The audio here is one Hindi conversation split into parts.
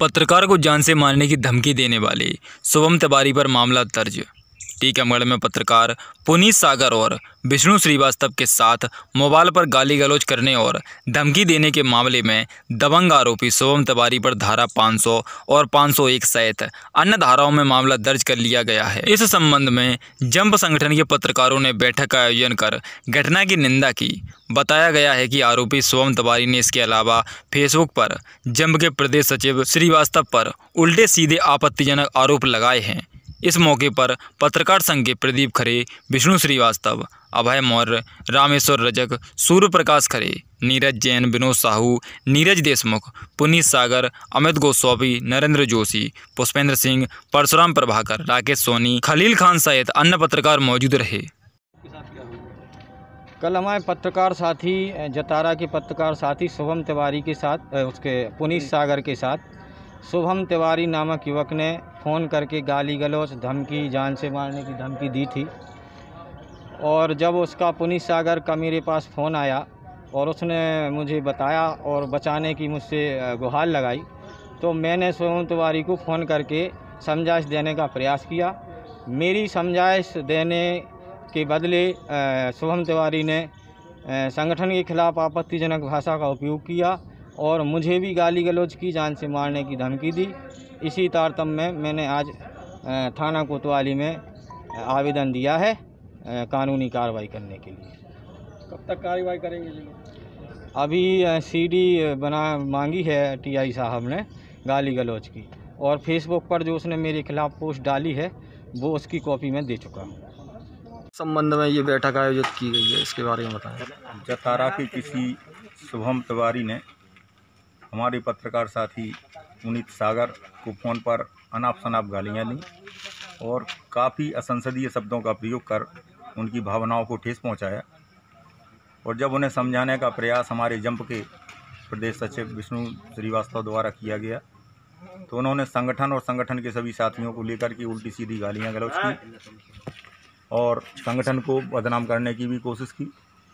पत्रकार को जान से मारने की धमकी देने वाले शुभम तिवारी पर मामला दर्ज। टीकमगढ़ में पत्रकार पुनीत सागर और विष्णु श्रीवास्तव के साथ मोबाइल पर गाली गलौज करने और धमकी देने के मामले में दबंग आरोपी शुभम तिवारी पर धारा 500 और 501 सहित अन्य धाराओं में मामला दर्ज कर लिया गया है। इस संबंध में जंप संगठन के पत्रकारों ने बैठक का आयोजन कर घटना की निंदा की। बताया गया है कि आरोपी शुभम तिवारी ने इसके अलावा फेसबुक पर जंप के प्रदेश सचिव श्रीवास्तव पर उल्टे सीधे आपत्तिजनक आरोप लगाए हैं। इस मौके पर पत्रकार संघ के प्रदीप खरे, विष्णु श्रीवास्तव, अभय मौर्य, रामेश्वर रजक, सूर्य प्रकाश खरे, नीरज जैन, विनोद साहू, नीरज देशमुख, पुनीत सागर, अमित गोस्वामी, नरेंद्र जोशी, पुष्पेंद्र सिंह, परशुराम प्रभाकर, राकेश सोनी, खलील खान सहित अन्य पत्रकार मौजूद रहे। कल हमारे पत्रकार साथी जतारा के पत्रकार साथी शुभम तिवारी के साथ उसके पुनीत सागर के साथ शुभम तिवारी नामक युवक ने फ़ोन करके गाली गलौज, धमकी, जान से मारने की धमकी दी थी। और जब उसका पुनीत सागर का मेरे पास फ़ोन आया और उसने मुझे बताया और बचाने की मुझसे गुहार लगाई, तो मैंने शुभम तिवारी को फ़ोन करके समझाइश देने का प्रयास किया। मेरी समझाइश देने के बदले शुभम तिवारी ने संगठन के खिलाफ़ आपत्तिजनक भाषा का उपयोग किया और मुझे भी गाली गलौज की, जान से मारने की धमकी दी। इसी तारतम्य में मैंने आज थाना कोतवाली में आवेदन दिया है कानूनी कार्रवाई करने के लिए। कब तक कार्रवाई करेंगे जी? अभी सीडी मांगी है टीआई साहब ने गाली गलौज की, और फेसबुक पर जो उसने मेरे खिलाफ़ पोस्ट डाली है वो उसकी कॉपी मैं दे चुका हूँ। संबंध में ये बैठक आयोजित की गई है, इसके बारे में बताएं। जतारा के किसी शुभम तिवारी ने हमारे पत्रकार साथी पुनीत सागर को फ़ोन पर अनाप शनाप गालियाँ दी और काफ़ी असंसदीय शब्दों का प्रयोग कर उनकी भावनाओं को ठेस पहुंचाया। और जब उन्हें समझाने का प्रयास हमारे जंप के प्रदेश सचिव विष्णु श्रीवास्तव द्वारा किया गया, तो उन्होंने संगठन और संगठन के सभी साथियों को लेकर के उल्टी सीधी गालियाँ गलौज की और संगठन को बदनाम करने की भी कोशिश की,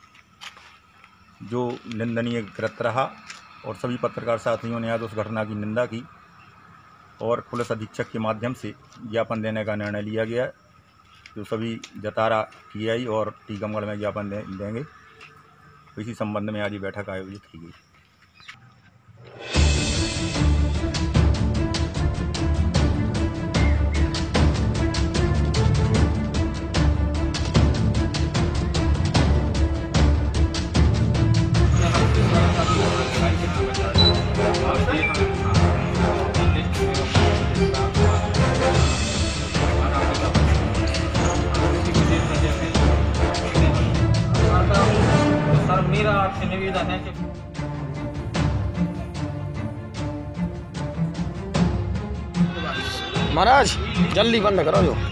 जो निंदनीय कृत्य रहा। और सभी पत्रकार साथियों ने आज उस घटना की निंदा की और पुलिस अधीक्षक के माध्यम से ज्ञापन देने का निर्णय लिया गया, जो सभी जतारा टीआई और टीकमगढ़ में ज्ञापन देंगे। इसी संबंध में आज ये बैठक आयोजित की गई। मेरा आपसे निवेदन है कि महाराज जल्दी बंद करो जो